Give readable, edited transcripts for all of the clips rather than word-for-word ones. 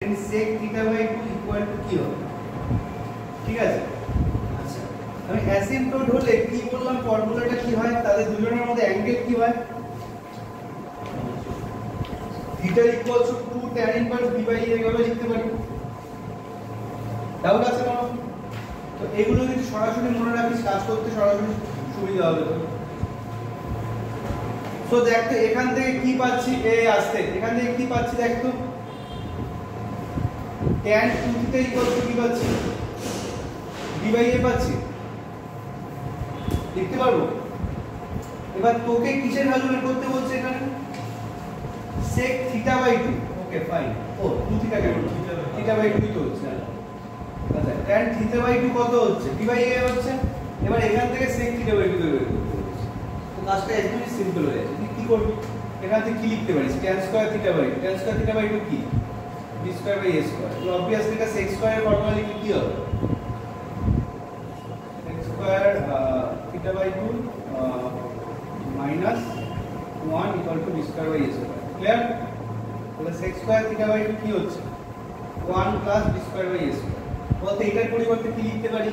sec theta by 2 equal to কি হবে ঠিক আছে আচ্ছা আমি অ্যাসিম্পটোট হলে কি বললাম ফর্মুলাটা কি হয় তাদের দুজনের মধ্যে অ্যাঙ্গেল কি হয় theta equals to 2 tan inverse b by a এইভাবে লিখতে পারি ডাউট আছে কোনো তো এগুলো যদি সরাসরি মনে রাখিস কাজ করতে সরাসরি সুবিধা হবে তো সো দেখ তো এখান থেকে কি পাচ্ছি এই আসছে এখান থেকে কি পাচ্ছি দেখ তো tan 2 theta equals to কি পাচ্ছি b by a পাচ্ছি লিখতে পারবো এবার তোকে কিসের ভ্যালু বের করতে বলছে এখানে sec theta by 2 okay fine ও 2 theta কেন theta by 2 তো হচ্ছে আচ্ছা tan theta by 2 কত হচ্ছে b by a হচ্ছে এবার এখান থেকে sec theta by 2 বের করতে বলছে তো কাজটা একদমই সিম্পল হয়ে যাচ্ছে তুই কি করবি এখান থেকে কি লিখতে পারিস tan square theta by 2 tan square theta by 2 কি b square by a square তো obviously এটা sec square এর ফর্মুলা লিখলে কি হবে x square theta by 2 minus 1 equal to b square by a square clear তাহলে sec square theta by 2 কি হচ্ছে 1 plus b square by a square বলতে এটার পরিবর্তে কি লিখতে পারি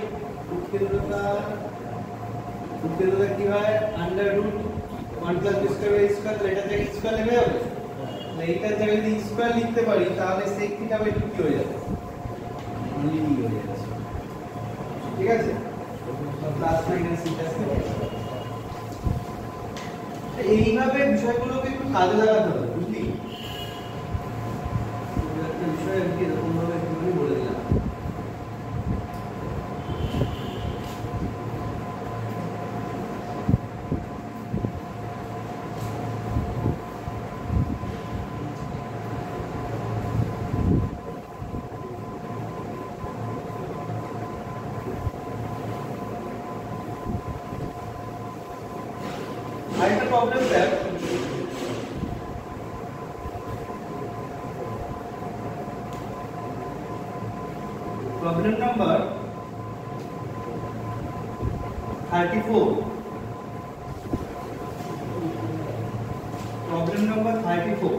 উৎকেন্দ্রতা কি হয় under root 1 plus b square by a square তাহলে এটা থেকে স্কয়ার লেখা যাবে তাহলে এইটার জায়গায় যদি স্কয়ার লিখতে পারি তাহলে sec theta by 2 কি হয়ে যাবে অনলি b হয়ে যাচ্ছে ঠিক আছে প্লাস মাইনাস থিটা এইভাবে বিষয়গুলোকে একটু কাজে লাগাতে হবে বুঝলি একটা বিষয় আর কি এরকম ভাবে একটু বলে দিলাম problem that problem number 34 problem number 34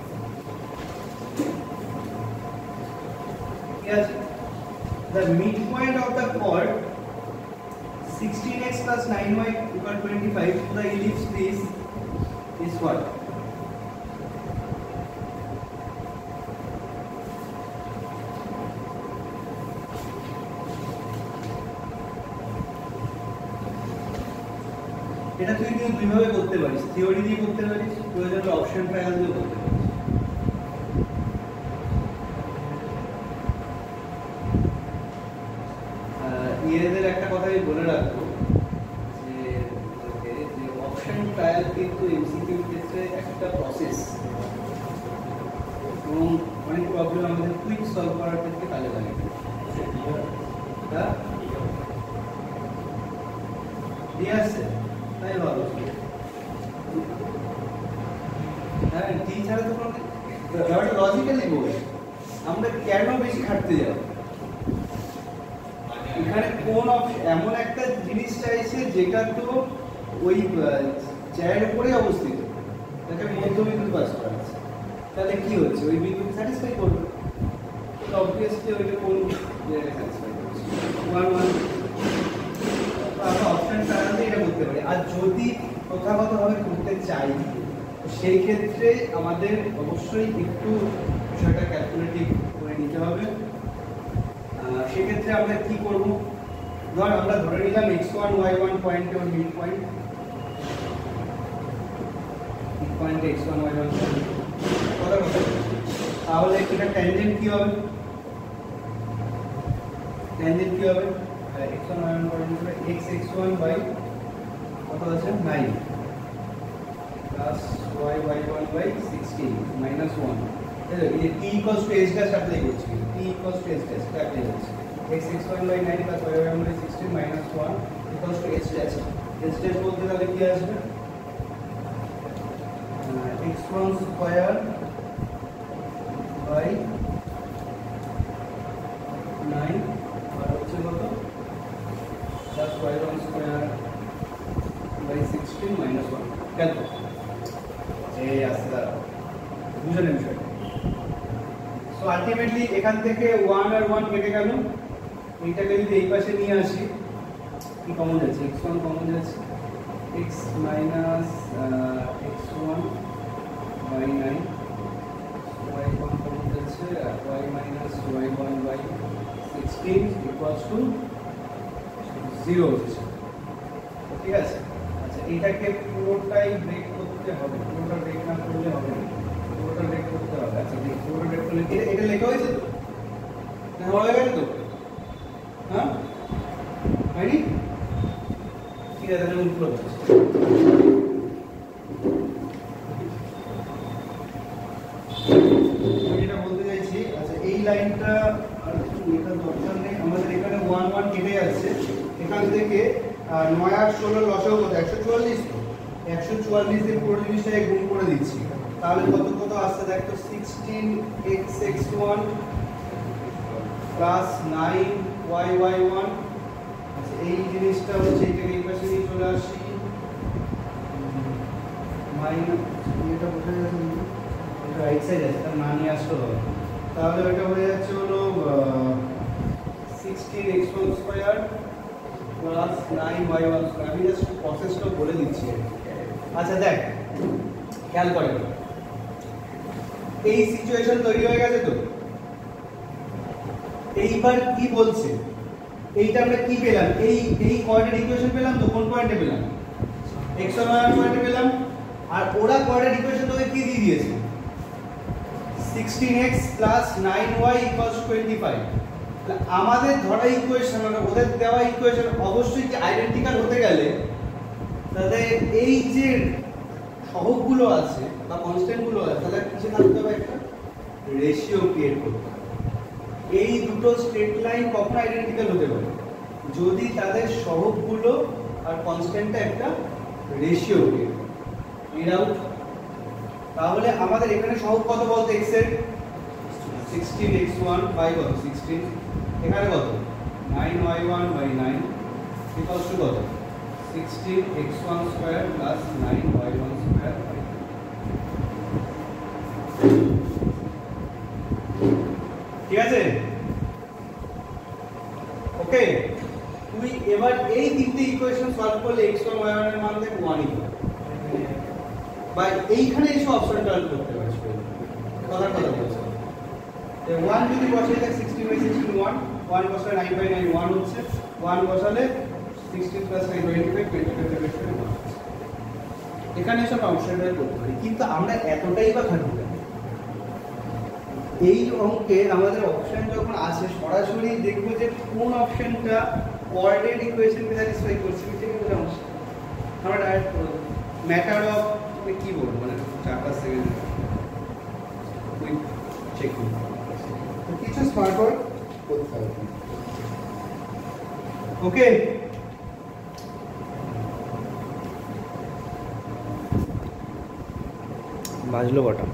yes the midpoint of the chord 16x plus 9y equal 25 so the ellipse is what এটা তুই দুই ভাবে করতে পারিস থিওরি দিয়ে করতে পারিস প্রয়োজনে অপশন ট্রায়াল দিয়ে করতে পারিস এদের একটা কথা আমি বলে রাখবো যে অপশন ট্রায়াল কিন্তু এমসিকিউ ক্ষেত্রে একটা প্রসেস এবং অনেক প্রবলেম আমাদের কুইক সলভ করার ক্ষেত্রে কাজে লাগে দিয়ে আসছে তাই ভালো হ্যাঁ টি ছাড়া তো ব্যাপারটা লজিক্যালি বল আমরা কেন বেশি খাটতে যাব এখানে কোন এমন একটা জিনিস চাইছে যেটা তো ওই চেয়ারের উপরে অবস্থিত তাকে মধ্যবিন্দু পাস করা আছে তাহলে কি হচ্ছে ওই বিন্দুকে স্যাটিসফাই করবে তো অবভিয়াসলি ওইটা কোন জায়গায় স্যাটিসফাই করছে 1 1 আমরা অপশন ট্রায়াল দিয়ে এটা করতে পারি আর যদি প্রথাগতভাবে করতে চাই সেই ক্ষেত্রে আমাদের অবশ্যই একটু বিষয়টা ক্যালকুলেটিভ করে নিতে হবে সেক্ষেত্রে আমরা কি করব ধর আমরা ধরে নিলাম x1 y1 পয়েন্টে ওর মিড পয়েন্ট x1 y1 কথা তাহলে এটা ট্যানজেন্ট কি হবে x1 y1 point x1 by কত আছে 9 প্লাস y1 বাই 16 মাইনাস 1 ये t equals to h dash apply করছি t equals to h dash apply করছি x1 by 9 plus y1 by 16 minus 1 equals to h dash বলতে তাহলে কি আসবে x1 square by 9 আর হচ্ছে কত plus y1 square by 16 minus 1 কত এই আসছে বুঝলেন বিষয়টা So ultimately যদি এখান থেকে 1 আর 1 কেটে গেল, এইটাকে যদি এই পাশে নিয়ে আসি, কি কমন যাচ্ছে? x1 কমন যাচ্ছে, x minus x1 by 9, y1 common যাচ্ছে, y minus y1 by 16 equals to 0 হচ্ছে। ঠিক আছে? আচ্ছা, এটাকে পুরোটাই ব্রেক করতে হবে, পুরোটা ব্রেক না করলে হবে না, পুরোটা ব্রেক করতে হবে। আচ্ছা, পুরোটা ব্রেক করলে এটা লেখা হয়েছে তো? হ্যাঁ, হয়ে গেছে তো? হ্যাঁ, হয়নি? ঠিক আছে, তাহলে উত্তর হচ্ছে। আমি যেটা বলতে চাইছি, আচ্ছা এই লাইনটা আর কিছু লেখার দরকার নেই, আমাদের এখানে 1 1 কেটে যাচ্ছে, এখান থেকে 9 আর 16 লসাগু কত? 144। 144 দিয়ে পুরো জিনিসটাকে গুণ করে দিচ্ছি, তাহলে কত কত আসছে দেখ তো, 16x(x1) প্লাস 9y(y1). আচ্ছা, এই জিনিসটা হচ্ছে, এটাকে এই পাশে নিয়ে চলে আসি, মাইনাস, এটা বোঝা যাচ্ছে না, এটা রাইট সাইড আছে, তার না নিয়ে আসতে হবে, তাহলে এটা হয়ে যাচ্ছে হলো 16x1² প্লাস 9y1²। আমি জাস্ট প্রসেসটা বলে দিচ্ছি। আচ্ছা দেখ, খেয়াল করে, এই সিচুয়েশন তৈরি হয়ে গেছে তো। এইবার কি বলছে, এইটা আমরা কি পেলাম? এই কোঅর্ডিনেট ইকুয়েশন পেলাম তো, কোন পয়েন্টে পেলাম? x1 পয়েন্টে পেলাম। আর ওরা কোঅর্ডিনেট ইকুয়েশন তোকে কি দিয়ে দিয়েছে? 16x plus 9y equals 25। আমাদের ধরা ইকুয়েশন মানে ওদের দেওয়া ইকুয়েশন অবশ্যই কি আইডেন্টিক্যাল হতে গেলে তাদের এই যে সহগগুলো আছে বা কনস্ট্যান্টগুলো আছে, তাহলে কিছু থাকতে হবে, একটা রেশিও ক্রিয়েট করতে হবে। এই দুটো স্ট্রেট লাইন কখন আইডেন্টিক্যাল হতে পারে? যদি তাদের সহগগুলো আর কনস্ট্যান্টটা একটা রেশিও ক্রিয়েট করে। এরাও তাহলে আমাদের এখানে সহগ কত বলতে? x এর 16x1 বাই কত? 16। এখানে কত? 9y1/9 ইকুয়ালস টু কত? 16x1² plus 9y1²। ঠিক আছে? ওকে, তুই এবার এই তিনটে ইকুয়েশন সলভ করলে x1 y1 এর মান দেখ 1 ইকুয়াল, বা এইখানে এসে অপশন টার্ন করতে পারিস। কথা বলছো, 1 যদি বসাই দেখ 16/16 1 বসালে 9/9 1 হচ্ছে, 1 বসালে 16 প্লাস 9/25 25 1 হচ্ছে। এখানে সব অপশন টার্ন করতে পারি, কিন্তু আমরা এতটাই বা খাটবো কেন? এই অঙ্কে আমাদের অপশন যখন আসে সরাসরি দেখবো যে কোন অপশনটা কোঅর্ডিনেট ইকুয়েশনকে স্যাটিসফাই করছে, ঠিক আছে? আমরা ডাইরেক্ট ম্যাটার অফ কি বলবো, মানে 4-5 সেকেন্ড কুইক চেক করব, তো কিছু স্মার্ট ওয়ার্ক করতে হবে। ওকে, বাজলো কটা?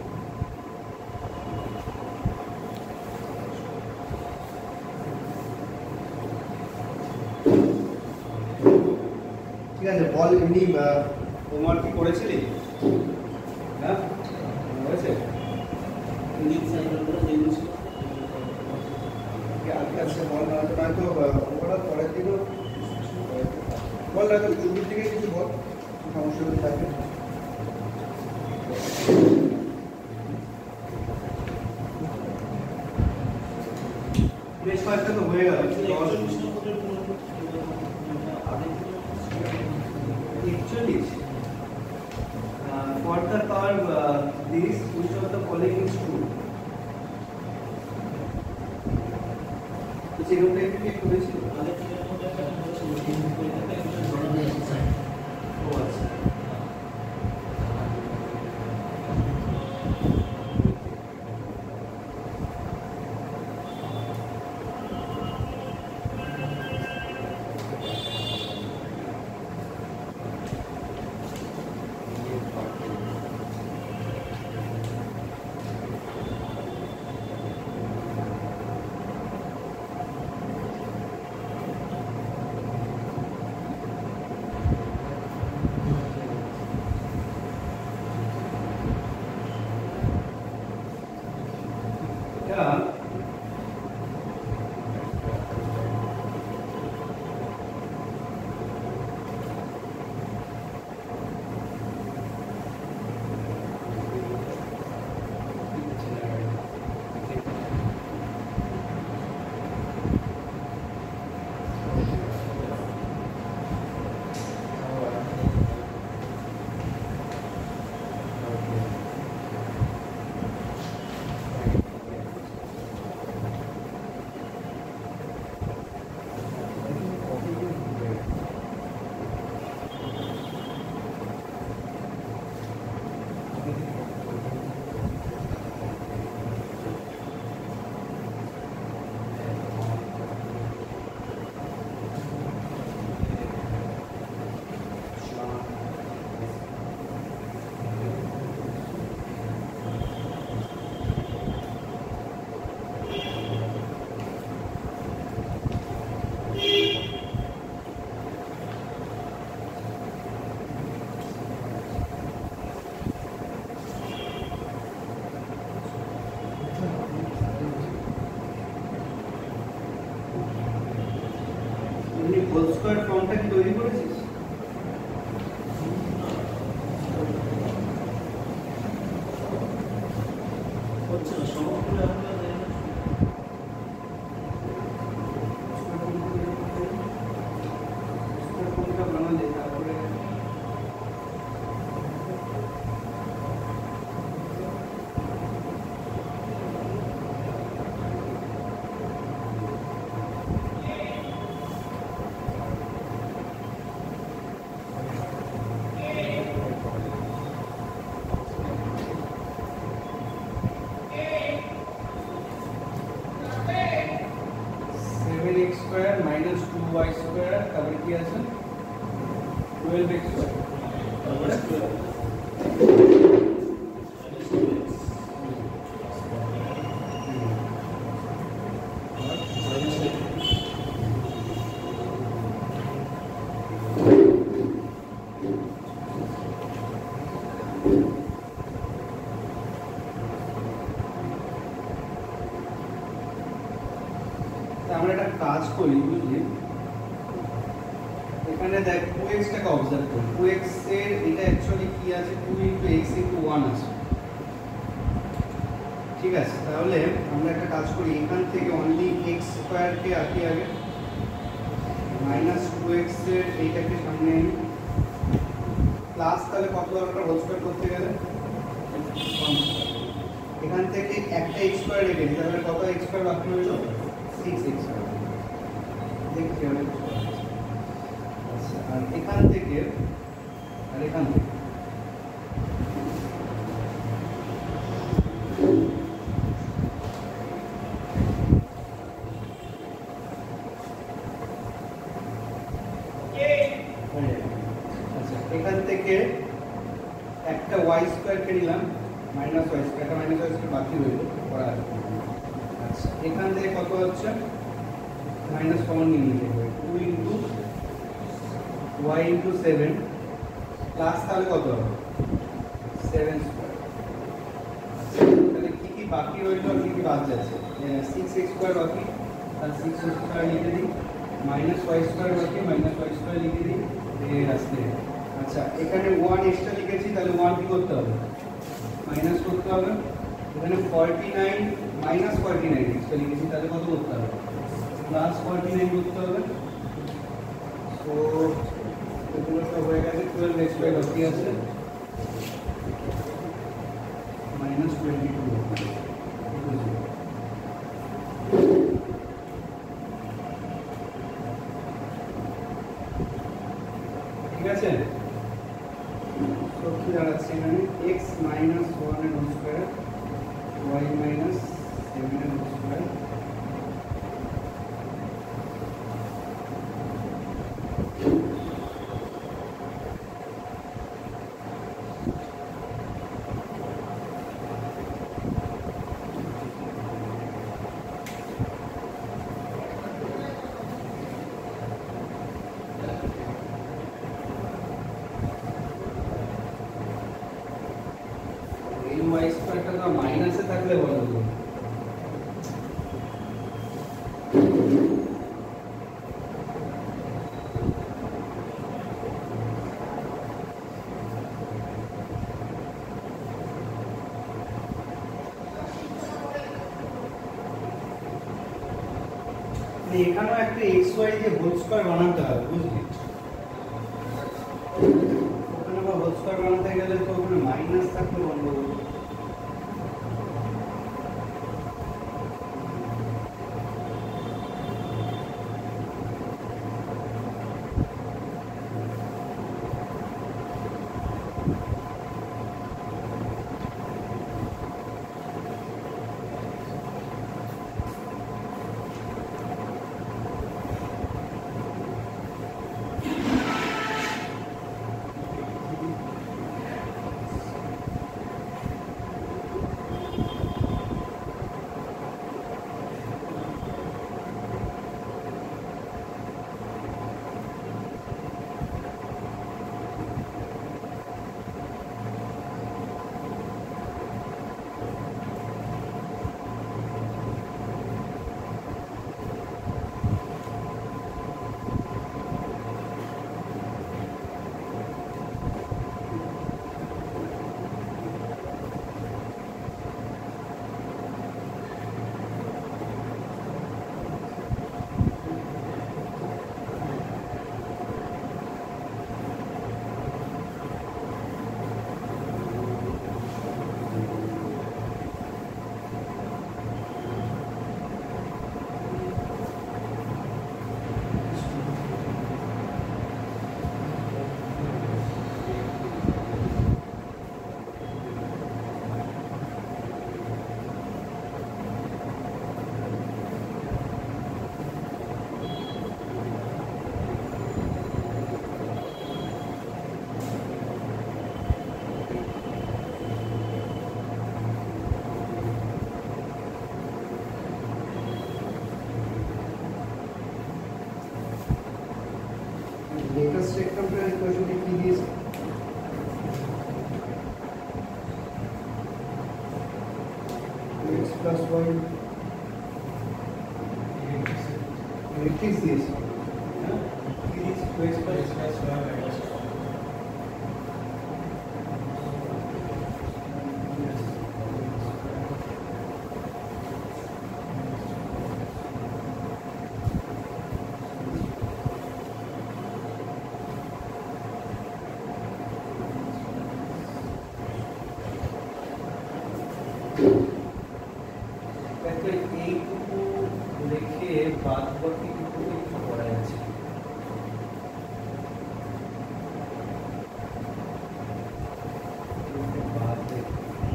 ঠিক আছে, বল। এমনি হোমওয়ার্ক কি করেছিলি? হ্যাঁ, হয়েছে। আজকে বল, নয়তো ওভারঅল পরের দিনও বল, নয়তো শুরুর দিকে কিছু বল, সমস্যা যদি থাকে। বেশ কয়েকটা তো হয়ে গেল। 41 for the curve this which of the following is true? তো যেটা একটু করেছিল আগে থেকে একটা ও আচ্ছা, হোল স্কয়ার ফর্মটা কি তৈরি করেছিস? হচ্ছে না সমগ্র আমরা ফর্মটা বানালে তারপরে x square minus 2y square তারপরে কি আছে 12x স্কয়ার তারপরে আমরা একটা কাজ করি বুঝলি, এখানে দেখ 2x টাকে অবজার্ভ করি। 2x এর এটা অ্যাকচুয়ালি কি আছে 2 * x * 1 আছে, ঠিক আছে। তাহলে আমরা একটা কাজ করি, এখান থেকে অনলি x স্কয়ার কে আঁকি আগে, -2x এর এইটাকে সামনে আনি, প্লাস তাহলে কত দরকার হোল স্কয়ার করতে গেলে 1 স্কয়ার। এখান থেকে একটা x স্কয়ার রেখে দিই, তাহলে কত x স্কয়ার বাকি হলো 6x স্কয়ার। দেখছি অনেক আচ্ছা, আর এখান থেকে আর এখান থেকে আচ্ছা, এখান থেকে একটা y স্কয়ার কে নিলাম, -y স্কয়ার, একটা -y স্কয়ার বাকি রইল পড়া আছে। আচ্ছা, এখান থেকে কত হচ্ছে মাইনাস কমন নিয়ে নিতে হবে 2 * y * 7 প্লাস তাহলে কত হবে 7 স্কয়ার। তাহলে কি কি বাকি রইল আর কি কি বাদ যাচ্ছে, 6x স্কয়ার বাকি, আর 6x স্কয়ার লিখে দিই, -y স্কয়ার বাকি, -y স্কয়ার লিখে দিই এই রাস্তায়। আচ্ছা, এখানে 1 এক্সট্রা লিখেছি, তাহলে 1 কি করতে হবে মাইনাস করতে হবে। এখানে 49 -49 এক্সট্রা লিখেছি, তাহলে কত করতে হবে প্লাস 49 করতে হবে। তো এগুলো সব হয়ে গেছে, 12x স্কয়ার বাকি আছে -22। ঠিক আছে, তো কি দাঁড়াচ্ছে এখানে x - 1 এর হোল স্কয়ার, y - 7 এর হোল স্কয়ার, এই y স্কয়ারটা তো মাইনাসে থাকলে বলো তো এখানেও একটা xy দিয়ে হোল স্কয়ার বানাতে হবে বুঝলি, ওখানে আবার হোল স্কয়ার বানাতে গেলে তো ওখানে মাইনাস থাকলে গন্ডগোল। ইলেকট্রিক দিয়েছে হ্যাঁ এইটুকু রেখে বাদ বাকি টুকু একটু করা যাচ্ছে বাদ রেখে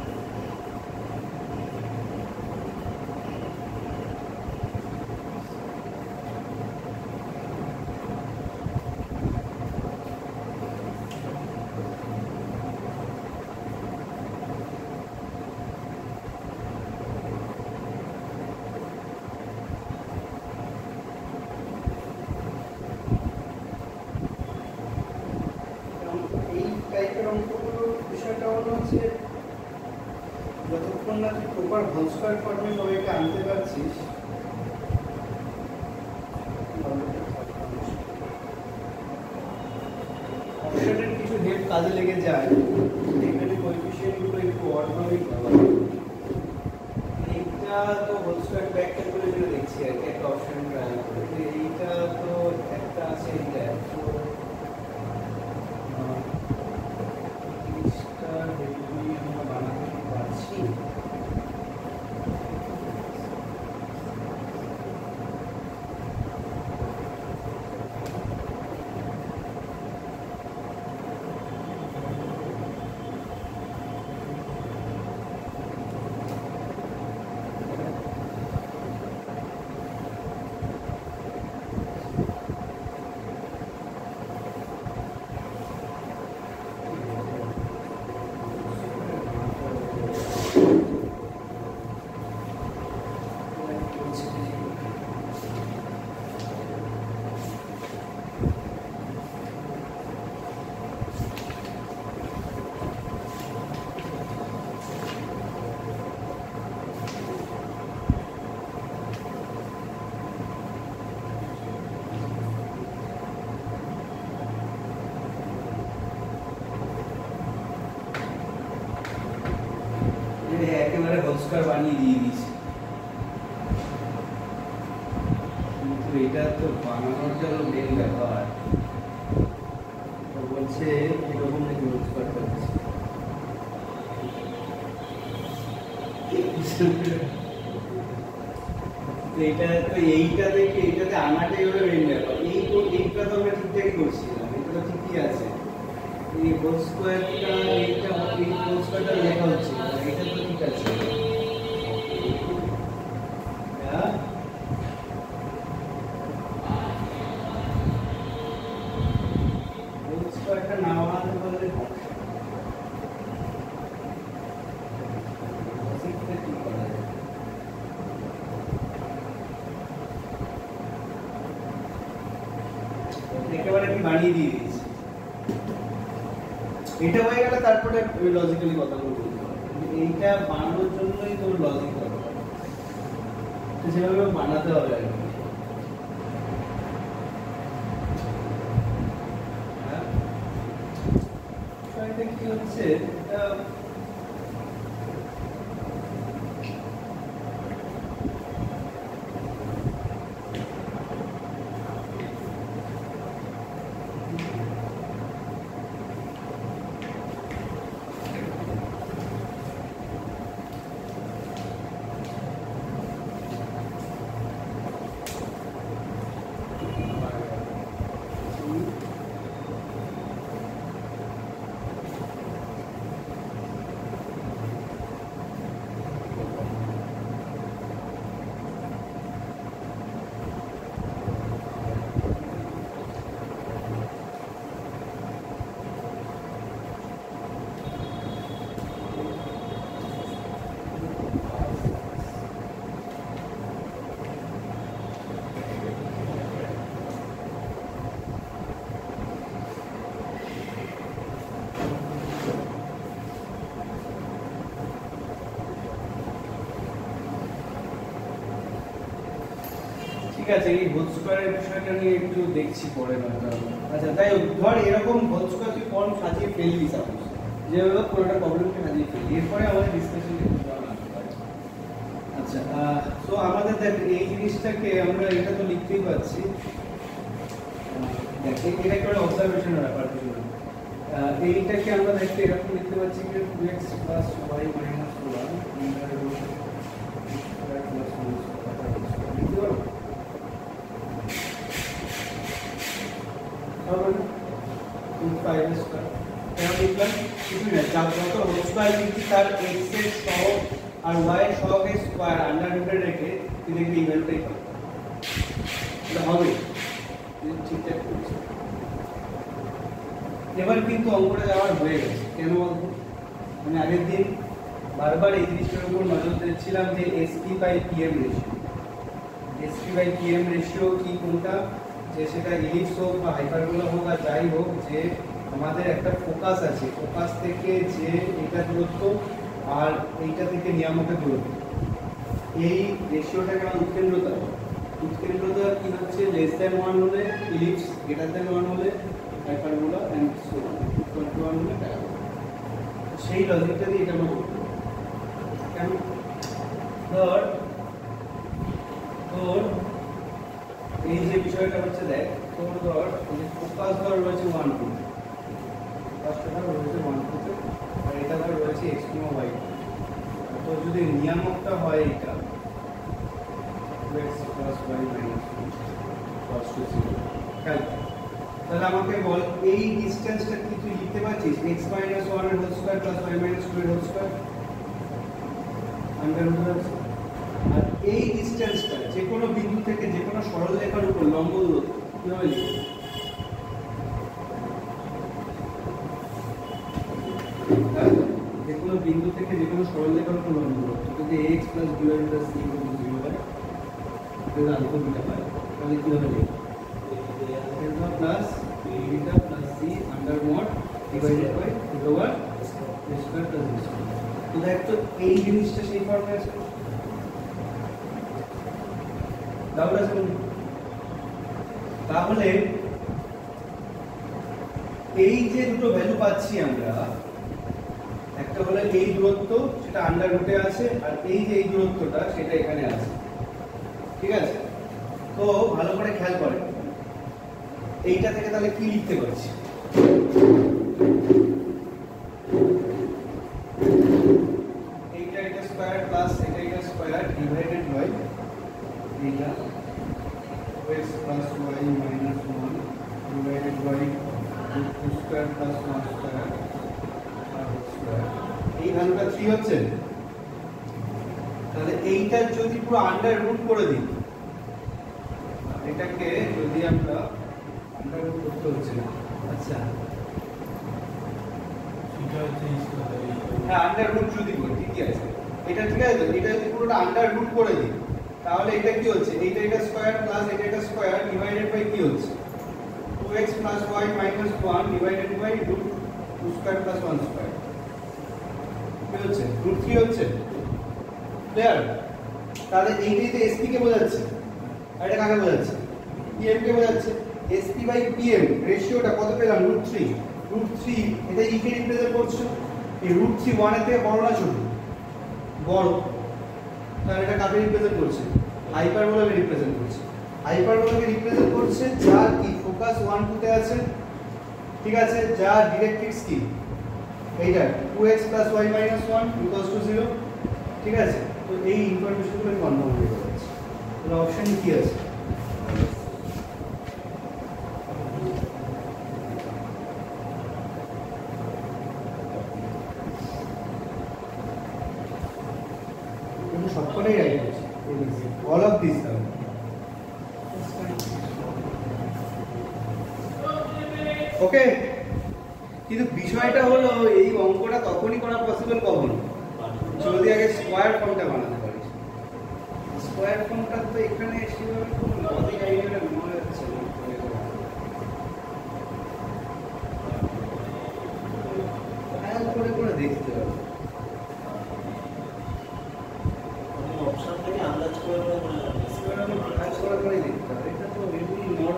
এই টাইপের অঙ্কগুলোর বিষয়টা হলো যে যতক্ষণ না তুই প্রপার হোল স্কয়ার ফর্মে সবাইকে আনতে পারছিস অপশনের কিছু হেড কাজে লেগে যায় এখানে কোএফিসিয়েন্টগুলো একটু অডভাবে পাওয়া এইটা তো হোল স্কয়ার ব্যাক ক্যালকুলেটরে দেখছি আর কি একটা অপশন ট্রাই করে তো এইটা তো একটা আছে এইটা তো আমরা বানাতে পারছি একেবারে হোল স্কয়ার বানিয়ে দিয়ে দিয়েছি কিন্তু এটা তো বানানোর জন্য মেন ব্যাপার তো বলছে এরকম নাকি হোল স্কয়ার করছে এইটা তো এইটা দেখে এইটাতে আনাটাই হলো মেন ব্যাপার এইটা তো আমরা ঠিকঠাকই করছিলাম এটা তো ঠিকই আছে এই হোল স্কয়ারটা এইটা এই হোল স্কয়ারটা লেখা হচ্ছে এটা তো ঠিক আছে হ্যাঁ হোল স্কয়ারটা না বানাতে পারলে সমস্যা কি করা যায় একেবারে আমি বানিয়ে দিয়ে দিয়েছি এটা হয়ে গেলে তারপরে লজিক্যালি কথাগুলো বলতে হবে এইটা বানানোর জন্যই তোর লজিক দরকার তো সেভাবে বানাতে হবে আর কি হ্যাঁ কি হচ্ছে এটা ঠিক আছে, এই হোল স্কয়ারের বিষয়টা নিয়ে একটু দেখছি পরে না। আচ্ছা তাই হোক, ধর এরকম হোল স্কয়ার তুই ফর্ম সাজিয়ে ফেলবি সাপোজ, যেভাবে কোনোটা প্রবলেমকে সাজিয়ে ফেলবি, এরপরে আমাদের ডিসকাশন আসতে পারে। আচ্ছা তো আমাদের দেখ এই জিনিসটাকে আমরা এটা তো লিখতেই পাচ্ছি, দেখ এটা একটা অবজারভেশনের ব্যাপার কিছু না। এইটাকে আমরা দেখতে এরকম লিখতে পাচ্ছি যে 2x + y - 1 লিখতে পারবো? তাহলে 5 স্কয়ার কেন লিখলাম? কিছু না, যত হোল স্কয়ার লিখছি তার x এর সহগ আর y এর সহগের স্কয়ার আন্ডার রুটে রেখে তুই দেখবি এই ভ্যালুটাই পাবি। এটা হবে ঠিকঠাক করছি। এবার কিন্তু অঙ্কটা যাওয়ার হয়ে গেছে, কেন বলতো? আমি আগের দিন বারবার এই জিনিসটার উপর নজর দিচ্ছিলাম যে SP/PM রেশিও। SP/PM রেশিও কি কোনটা, যে সেটা ইলিপস হোক বা হাইপারবোলা হোক আর যাই হোক, যে আমাদের একটা ফোকাস আছে, ফোকাস থেকে যে এটা দূরত্ব আর এইটা থেকে নিয়ামকের দূরত্ব, এই রেশিওটাকে আমরা উৎকেন্দ্রতা। উৎকেন্দ্রতা কি হচ্ছে, <1 হলে ইলিপস, <1 হলে হাইপারবোলা এন্ড সো অন, =1 হলে প্যারাবোলা। সেই লজিকটা দিয়ে এটা আমরা করব। কেন? ধর এই যে বিষয়টা হচ্ছে, দেখ তোর ধর ফোকাস ধর রয়েছে 1 2, ফোকাসটা ধর রয়েছে 1 2 তে, আর এটা ধর রয়েছে x, y। তো যদি নিয়ামকটা হয় এটা 2x + y - 1 cos 0, তাহলে আমাকে বল এই ডিসটেন্সটা কি তুই লিখতে পারছিস? x - 1 এর হোল স্কয়ার + y - 2 এর হোল স্কয়ার আন্ডার রুট আছে। আর এই ডিসটেন্সটা যে কোনো বিন্দু থেকে যে কোনো সরলরেখার উপর লম্ব দূরত্ব কিভাবে লিখব? যে কোনো বিন্দু থেকে যে কোনো সরলরেখার উপর লম্ব দূরত্ব যদি ax + by + c = 0 হয়, তাহলে আলফা বিটা পাই, তাহলে কিভাবে লিখব? alpha plus beta plus c under mod divided by root over a square plus b square। তো দেখ তো এই জিনিসটা সেই ফর্মে আছে, ডাউট আছে? তাহলে এই যে দুটো ভ্যালু পাচ্ছি আমরা, একটা হলো এই দূরত্ব সেটা আন্ডার রুটে আছে, আর এই যে এই দূরত্বটা সেটা এখানে আছে, ঠিক আছে? তো ভালো করে খেয়াল করে এইটা থেকে তাহলে কি লিখতে পারছি? এইটা এটা স্কয়ার প্লাস এটা স্কয়ার ডিভাইডেড বাই এইটা x + y - 1 divided by 2 square plus 1 square আর স্কয়ার। এই ভ্যালুটা 3 হচ্ছে। তাহলে এইটা যদি পুরো আন্ডার রুট করে দিই, এটাকে যদি আমরা আন্ডার রুট করতে হচ্ছে না, আচ্ছা এটা হচ্ছে হ্যাঁ আন্ডার রুট যদি করি ঠিকই আছে, এটা ঠিক আছে তো? এটা যদি পুরোটা আন্ডার রুট করে দিই তাহলে এটা কি হচ্ছে, এইটা এটা স্কয়ার প্লাস এটা স্কয়ার ডিভাইডেড বাই কি হচ্ছে 2x + y - 1 divided by √2 square plus 1 square কি হচ্ছে √3 হচ্ছে। ক্লিয়ার? তাহলে এইটাই তো SP কে বোঝাচ্ছে, আর এটা কাকে বোঝাচ্ছে? PM কে বোঝাচ্ছে। SP/PM রেশিওটা কত পেলাম? √3। √3 এটা E কে রিপ্রেজেন্ট করছে। এই √3 1 এর থেকে বড় না ছোট? বড়। তাহলে এটা কাকে রিপ্রেজেন্ট করছে? হাইপারবোলাকে রিপ্রেজেন্ট করছে। হাইপারবোলাকে রিপ্রেজেন্ট করছে যার কি ফোকাস 1 2 তে আছে, ঠিক আছে? যার ডাইরেক্ট্রিক্স কি এইটা 2x + y - 1 = 0, ঠিক আছে? তো এই ইনফরমেশনগুলো কনফার্ম হয়ে যাচ্ছে। তাহলে অপশন কি আছে? সবকটাই রাইট আছে, অল অফ দিস। ওকে, কিন্তু বিষয়টা হলো এই অঙ্কটা তখনই করা পসিবল কখন, যদি আগে স্কয়ার ফর্মটা বানাতে পারিস। স্কয়ার ফর্মটা তো এখানে সেভাবে কোনো লজিক আইডিয়াটা মনে হচ্ছে না, খেয়াল করে দেখতে হবে। অপশন থেকে আন্দাজ করে কাজ করার পরেই দেখতে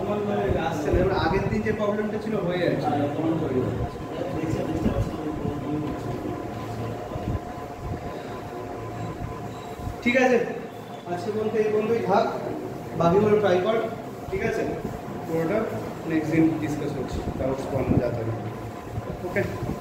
বর্তমান মানে আসছে না, এবার আগের দিন যে প্রবলেমটা ছিল হয়ে যাচ্ছে। ঠিক আছে, আজকে বলতে এই বন্ধুই থাক, বাকিগুলো ট্রাই কর, ঠিক আছে? পুরোটা নেক্সট দিন ডিসকাস করছি, তারপর স্পন্দ যাতে ওকে।